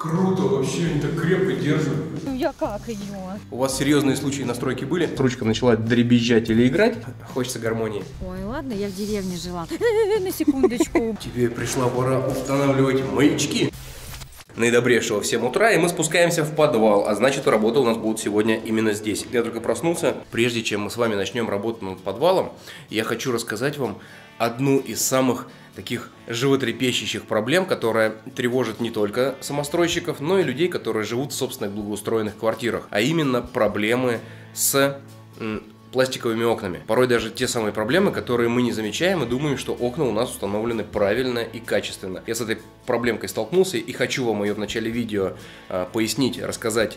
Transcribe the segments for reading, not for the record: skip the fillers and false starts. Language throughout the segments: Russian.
Круто, вообще они так крепко держат. Ну я как ее? У вас серьезные случаи настройки были? Ручка начала дребезжать или играть? Хочется гармонии. Ой, ладно, я в деревне жила. На секундочку. Тебе пришла пора устанавливать маячки. Наидобрейшего всем утра, и мы спускаемся в подвал, а значит, работа у нас будет сегодня именно здесь. Я только проснулся. Прежде чем мы с вами начнем работу над подвалом, я хочу рассказать вам одну из самых таких животрепещущих проблем, которая тревожит не только самостройщиков, но и людей, которые живут в собственных благоустроенных квартирах, а именно проблемы с пластиковыми окнами. Порой даже те самые проблемы, которые мы не замечаем и думаем, что окна у нас установлены правильно и качественно. Я с этой проблемкой столкнулся и хочу вам ее в начале видео пояснить, рассказать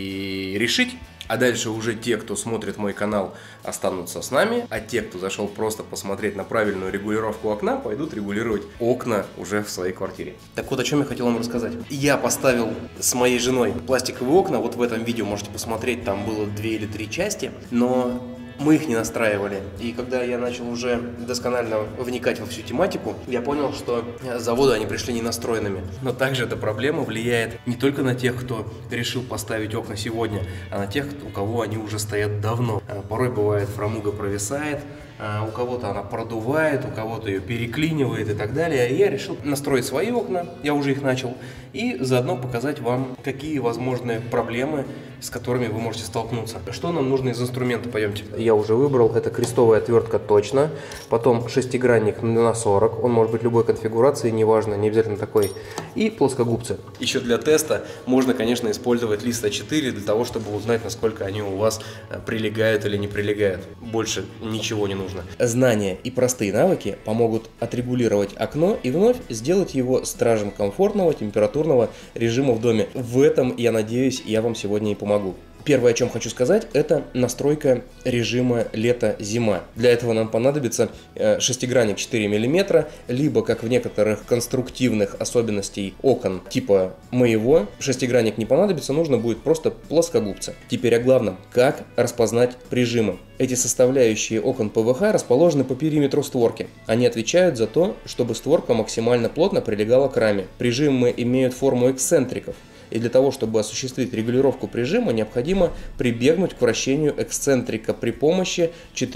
и решить. А дальше уже те, кто смотрит мой канал, останутся с нами, а те, кто зашел просто посмотреть на правильную регулировку окна, пойдут регулировать окна уже в своей квартире. Так вот, о чем я хотел вам рассказать. Я поставил с моей женой пластиковые окна, вот в этом видео можете посмотреть, там было 2 или 3 части, но мы их не настраивали. И когда я начал уже досконально вникать во всю тематику, я понял, что с завода они пришли не настроенными. Но также эта проблема влияет не только на тех, кто решил поставить окна сегодня, а на тех, у кого они уже стоят давно. Порой бывает, фрамуга провисает, у кого-то она продувает, у кого-то ее переклинивает и так далее. И я решил настроить свои окна, я уже их начал, и заодно показать вам, какие возможные проблемы, с которыми вы можете столкнуться. Что нам нужно из инструмента, пойдемте. Я уже выбрал, это крестовая отвертка точно, потом шестигранник на 40, он может быть любой конфигурации, неважно, не обязательно такой, и плоскогубцы. Еще для теста можно, конечно, использовать лист А4 для того, чтобы узнать, насколько они у вас прилегают или не прилегают. Больше ничего не нужно. Знания и простые навыки помогут отрегулировать окно и вновь сделать его стражем комфортного температурного режима в доме. В этом, я надеюсь, я вам сегодня и помогу. Первое, о чем хочу сказать, это настройка режима лето-зима. Для этого нам понадобится шестигранник 4 мм, либо, как в некоторых конструктивных особенностей окон типа моего, шестигранник не понадобится, нужно будет просто плоскогубцы. Теперь о главном, как распознать прижимы. Эти составляющие окон ПВХ расположены по периметру створки. Они отвечают за то, чтобы створка максимально плотно прилегала к раме. Прижимы имеют форму эксцентриков. И для того, чтобы осуществить регулировку прижима, необходимо прибегнуть к вращению эксцентрика при помощи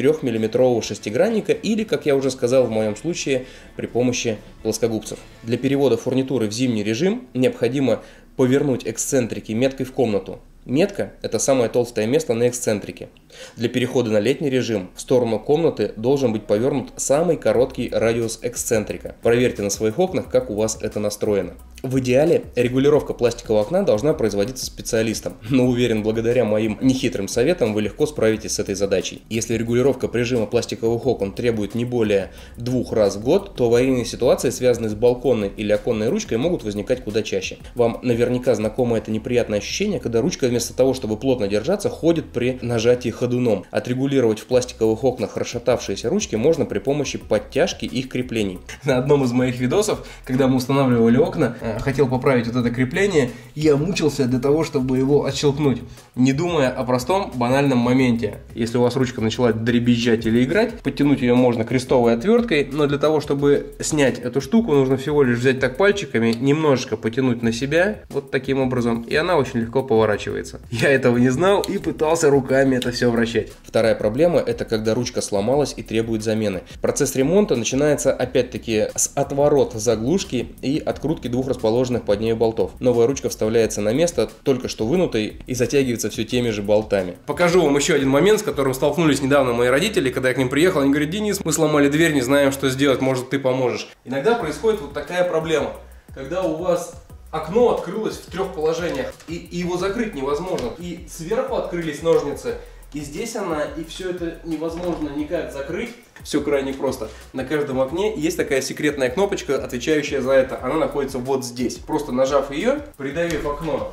4-мм шестигранника или, как я уже сказал в моем случае, при помощи плоскогубцев. Для перевода фурнитуры в зимний режим необходимо повернуть эксцентрики меткой в комнату. Метка – это самое толстое место на эксцентрике. Для перехода на летний режим в сторону комнаты должен быть повернут самый короткий радиус эксцентрика. Проверьте на своих окнах, как у вас это настроено. В идеале регулировка пластикового окна должна производиться специалистом, но уверен, благодаря моим нехитрым советам вы легко справитесь с этой задачей. Если регулировка прижима пластиковых окон требует не более 2 раз в год, то аварийные ситуации, связанные с балконной или оконной ручкой, могут возникать куда чаще. Вам наверняка знакомо это неприятное ощущение, когда ручка вместо того, чтобы плотно держаться, ходит при нажатии ходуном. Отрегулировать в пластиковых окнах расшатавшиеся ручки можно при помощи подтяжки их креплений. На одном из моих видосов, когда мы устанавливали окна, хотел поправить вот это крепление, я мучился для того, чтобы его отщелкнуть, не думая о простом банальном моменте. Если у вас ручка начала дребезжать или играть, подтянуть ее можно крестовой отверткой, но для того, чтобы снять эту штуку, нужно всего лишь взять так пальчиками, немножечко потянуть на себя, вот таким образом, и она очень легко поворачивается. Я этого не знал и пытался руками это все вращать. Вторая проблема – это когда ручка сломалась и требует замены. Процесс ремонта начинается опять-таки с отворота заглушки и открутки 2 расположенных под ней болтов. Новая ручка вставляется на место, только что вынутой, и затягивается все теми же болтами. Покажу вам еще один момент, с которым столкнулись недавно мои родители, когда я к ним приехал. Они говорят: Денис, мы сломали дверь, не знаем, что сделать, может, ты поможешь. Иногда происходит вот такая проблема, когда у вас окно открылось в 3 положениях, и его закрыть невозможно. И сверху открылись ножницы, и здесь она, и все это невозможно никак закрыть. Все крайне просто. На каждом окне есть такая секретная кнопочка, отвечающая за это. Она находится вот здесь. Просто нажав ее, придавив окно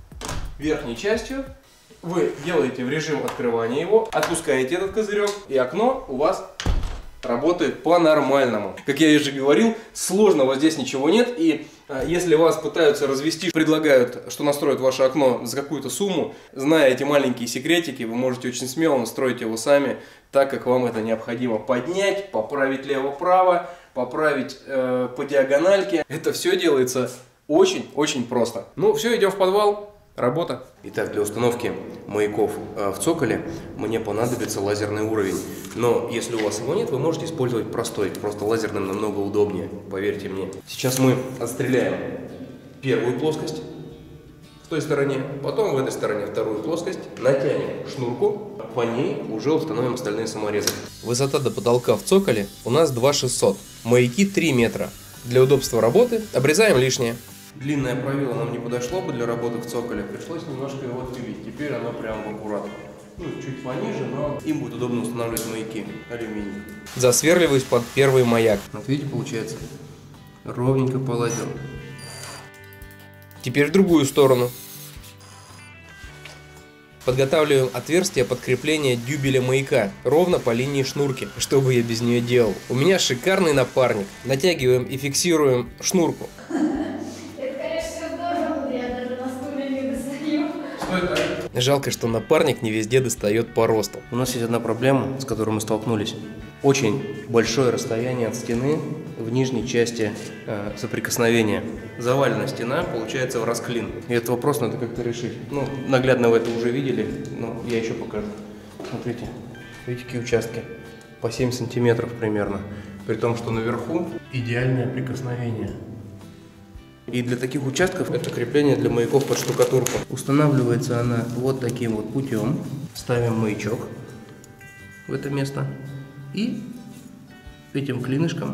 верхней частью, вы делаете в режим открывания его, отпускаете этот козырек, и окно у вас работает по-нормальному. Как я уже говорил, сложного здесь ничего нет, и если вас пытаются развести, предлагают, что настроят ваше окно за какую-то сумму, зная эти маленькие секретики, вы можете очень смело настроить его сами, так как вам это необходимо. Поднять, поправить лево-право, поправить по диагональке. Это все делается Очень-очень просто. Ну, все, идем в подвал. Работа. Итак, для установки маяков в цоколе мне понадобится лазерный уровень. Но если у вас его нет, вы можете использовать простой. Просто лазерным намного удобнее, поверьте мне. Сейчас мы отстреляем первую плоскость в той стороне, потом в этой стороне вторую плоскость, натянем шнурку, по ней уже установим остальные саморезы. Высота до потолка в цоколе у нас 2600, маяки 3 метра. Для удобства работы обрезаем лишнее. Длинное правило нам не подошло бы для работы в цоколе, пришлось немножко его отпилить, теперь оно прям в аккурат. Ну, чуть пониже, но им будет удобно устанавливать маяки алюминий. Засверливаюсь под первый маяк. Вот видите, получается ровненько по лазеру. Теперь в другую сторону. Подготавливаем отверстие под крепление дюбеля маяка, ровно по линии шнурки. Что бы я без нее делал? У меня шикарный напарник. Натягиваем и фиксируем шнурку. Жалко, что напарник не везде достает по росту. У нас есть одна проблема, с которой мы столкнулись. Очень большое расстояние от стены в нижней части соприкосновения. Завалена стена, получается в расклин. И этот вопрос надо как-то решить. Ну, наглядно вы это уже видели, но я еще покажу. Смотрите, видите, какие участки? По 7 сантиметров примерно. При том, что наверху идеальное прикосновение. И для таких участков это крепление для маяков под штукатурку. Устанавливается она вот таким вот путем. Ставим маячок в это место и этим клинышком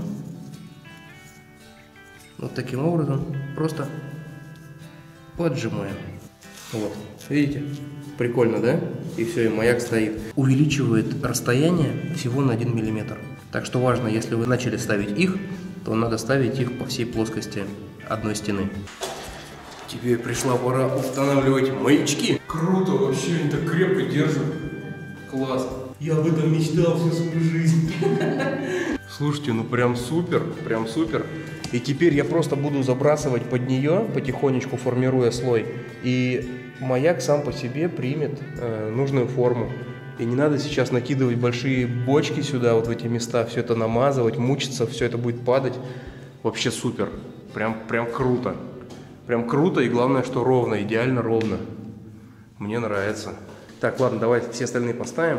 вот таким образом просто поджимаем. Вот, видите? Прикольно, да? И все, и маяк стоит. Увеличивает расстояние всего на 1 мм. Так что важно, если вы начали ставить их, то надо ставить их по всей плоскости одной стены. Теперь пришла пора устанавливать маячки. Круто, вообще они так крепко держат. Класс. Я об этом мечтал всю свою жизнь. Слушайте, ну прям супер, прям супер. И теперь я просто буду забрасывать под нее, потихонечку формируя слой. И маяк сам по себе примет нужную форму. И не надо сейчас накидывать большие бочки сюда, вот в эти места, все это намазывать, мучиться, все это будет падать. Вообще супер. Прям круто. Прям круто, и главное, что ровно, идеально ровно. Мне нравится. Так, ладно, давайте все остальные поставим.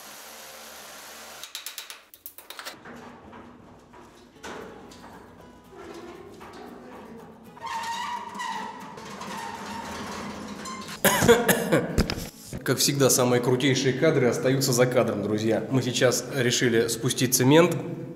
Как всегда, самые крутейшие кадры остаются за кадром, друзья. Мы сейчас решили спустить цемент.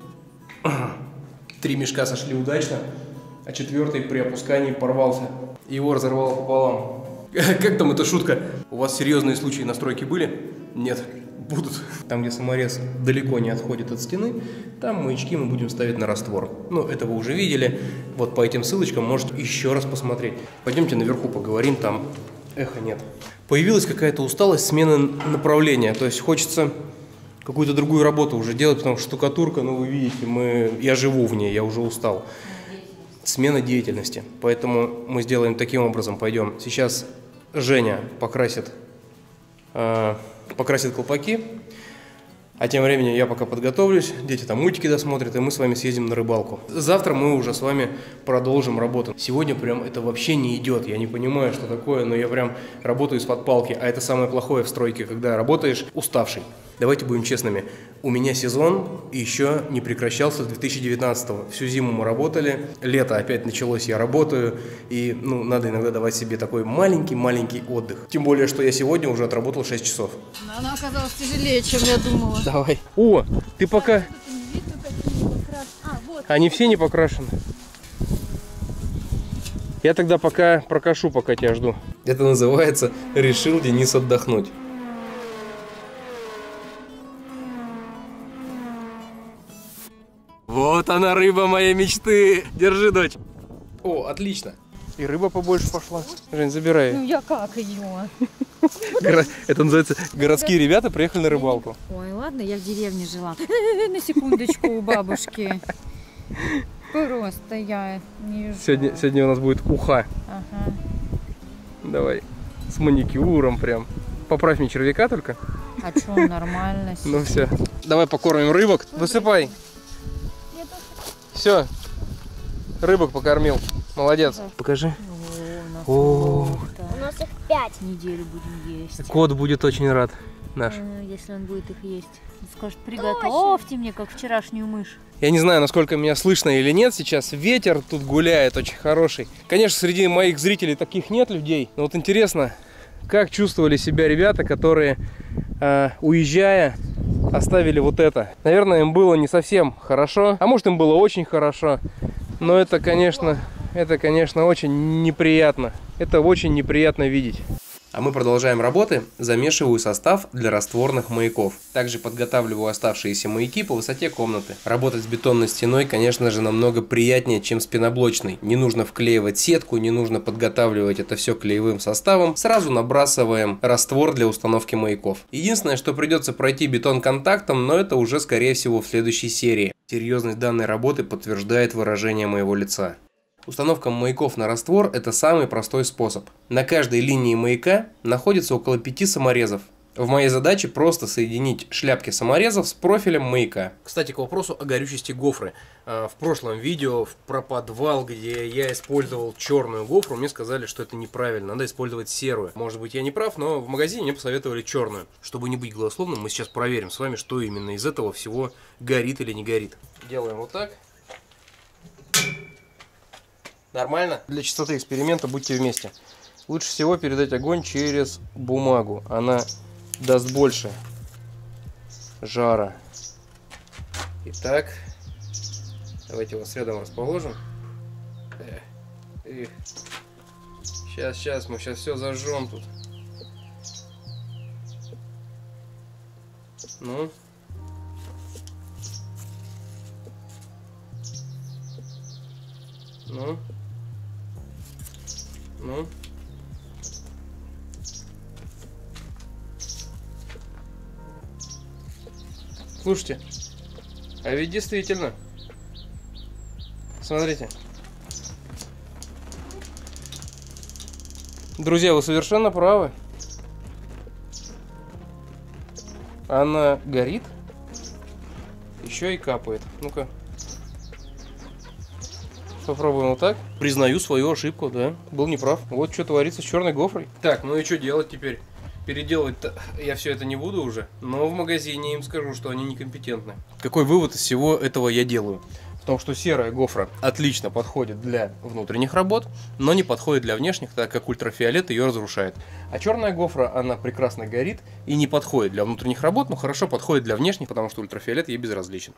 3 мешка сошли удачно, а 4-й при опускании порвался. Его разорвало пополам. Как там эта шутка? У вас серьезные случаи на стройке были? Нет, будут. Там, где саморез далеко не отходит от стены, там маячки мы будем ставить на раствор. Ну, это вы уже видели. Вот по этим ссылочкам можете еще раз посмотреть. Пойдемте наверху поговорим, там эха нет. Появилась какая-то усталость, смена направления. То есть хочется какую-то другую работу уже делать, потому что штукатурка, ну вы видите, я живу в ней, я уже устал. Смена деятельности. Поэтому мы сделаем таким образом, пойдем. Сейчас Женя покрасит колпаки, а тем временем я пока подготовлюсь, дети там мультики досмотрят, и мы с вами съездим на рыбалку. Завтра мы уже с вами продолжим работу. Сегодня прям это вообще не идет, я не понимаю, что такое, но я прям работаю из-под палки, а это самое плохое в стройке, когда работаешь уставший. Давайте будем честными, у меня сезон еще не прекращался с 2019-го. Всю зиму мы работали, лето опять началось, я работаю, и надо иногда давать себе такой маленький отдых. Тем более, что я сегодня уже отработал 6 часов. Она оказалась тяжелее, чем я думала. Давай. О, ты пока... Они все не покрашены. Я тогда пока прокашу, пока тебя жду. Это называется «Решил Денис отдохнуть». Вот она, рыба моей мечты. Держи, дочь. О, отлично. И рыба побольше пошла. Жень, забирай. Ну я как ее? Это называется городские ребята приехали на рыбалку. Ой, ладно, я в деревне жила. На секундочку у бабушки. Просто я не жила. Сегодня у нас будет уха. Ага. Давай. С маникюром прям. Поправь мне червяка только. А что, нормально? Ну все. Давай покормим рыбок. Высыпай. Все. Рыбок покормил. Молодец. Да. Покажи. У У нас их 5. Неделю будем есть. Кот будет очень рад наш. Если он будет их есть. Он скажет, приготовьте мне, как вчерашнюю мышь. Я не знаю, насколько меня слышно или нет сейчас. Ветер тут гуляет очень хороший. Конечно, среди моих зрителей таких нет людей. Но вот интересно, как чувствовали себя ребята, которые, уезжая, оставили вот это. Наверное, им было не совсем хорошо. А может, им было очень хорошо. Но это, конечно, очень неприятно. Это очень неприятно видеть. А мы продолжаем работы. Замешиваю состав для растворных маяков. Также подготавливаю оставшиеся маяки по высоте комнаты. Работать с бетонной стеной, конечно же, намного приятнее, чем с пеноблочной. Не нужно вклеивать сетку, не нужно подготавливать это все клеевым составом. Сразу набрасываем раствор для установки маяков. Единственное, что придется пройти бетон контактом, но это уже, скорее всего, в следующей серии. Серьезность данной работы подтверждает выражение моего лица. Установка маяков на раствор – это самый простой способ. На каждой линии маяка находится около 5 саморезов. В моей задаче просто соединить шляпки саморезов с профилем маяка. Кстати, к вопросу о горючести гофры. В прошлом видео про подвал, где я использовал черную гофру, мне сказали, что это неправильно, надо использовать серую. Может быть, я не прав, но в магазине мне посоветовали черную. Чтобы не быть голословным, мы сейчас проверим с вами, что именно из этого всего горит или не горит. Делаем вот так. Нормально? Для чистоты эксперимента будьте вместе. Лучше всего передать огонь через бумагу. Она даст больше жара. Итак, давайте его рядом расположим. Сейчас, мы сейчас все зажжем тут. Ну. Ну. Слушайте, а ведь действительно, смотрите. Друзья, вы совершенно правы. Она горит, еще и капает. Ну-ка. Попробуем вот так. Признаю свою ошибку, да. Был неправ. Вот что творится с черной гофрой. Так, ну и что делать теперь? Переделывать-то я все это не буду уже. Но в магазине им скажу, что они некомпетентны. Какой вывод из всего этого я делаю? В том, что серая гофра отлично подходит для внутренних работ, но не подходит для внешних, так как ультрафиолет ее разрушает. А черная гофра, она прекрасно горит и не подходит для внутренних работ, но хорошо подходит для внешних, потому что ультрафиолет ей безразличен.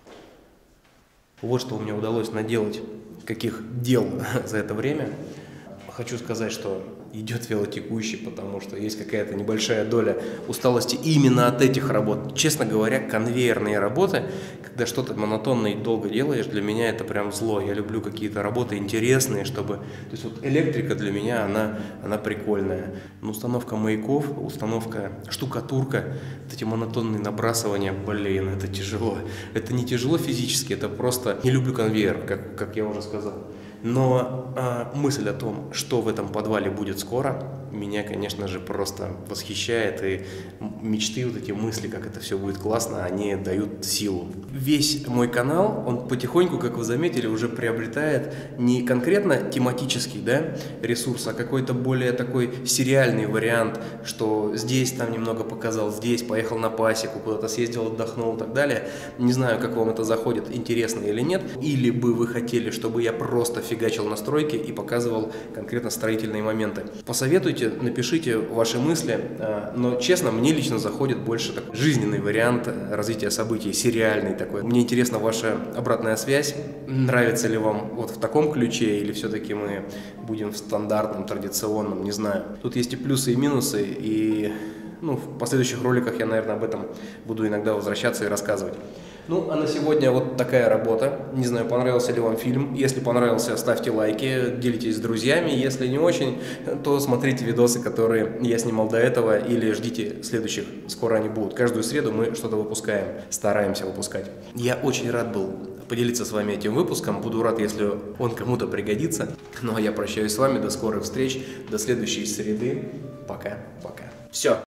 Вот что у меня удалось наделать, каких дел за это время. Хочу сказать, что идет велотекущий, потому что есть какая-то небольшая доля усталости именно от этих работ. Честно говоря, конвейерные работы, когда что-то монотонно и долго делаешь, для меня это прям зло. Я люблю какие-то работы интересные, чтобы... То есть вот электрика для меня, она прикольная. Но установка маяков, установка штукатурка, вот эти монотонные набрасывания, блин, это тяжело. Это не тяжело физически, это просто... Не люблю конвейер, как я уже сказал. Но мысль о том, что в этом подвале будет скоро, меня, конечно же, просто восхищает. И мечты, вот эти мысли, как это все будет классно, они дают силу. Весь мой канал, он потихоньку, как вы заметили, уже приобретает не конкретно тематический, да, ресурс, а какой-то более такой сериальный вариант, что здесь там немного показал, здесь поехал на пасеку, куда-то съездил, отдохнул и так далее. Не знаю, как вам это заходит, интересно или нет. Или бы вы хотели, чтобы я просто фигачил на стройке и показывал конкретно строительные моменты. Посоветуйте, напишите ваши мысли, но честно, мне лично заходит больше такой жизненный вариант развития событий, сериальный такой. Мне интересна ваша обратная связь, нравится ли вам вот в таком ключе, или все-таки мы будем в стандартном, традиционном, не знаю. Тут есть и плюсы, и минусы, и в последующих роликах я, наверное, об этом буду иногда возвращаться и рассказывать. Ну, а на сегодня вот такая работа. Не знаю, понравился ли вам фильм. Если понравился, ставьте лайки, делитесь с друзьями. Если не очень, то смотрите видосы, которые я снимал до этого, или ждите следующих. Скоро они будут. Каждую среду мы что-то выпускаем, стараемся выпускать. Я очень рад был поделиться с вами этим выпуском. Буду рад, если он кому-то пригодится. Ну, а я прощаюсь с вами. До скорых встреч. До следующей среды. Пока-пока. Все.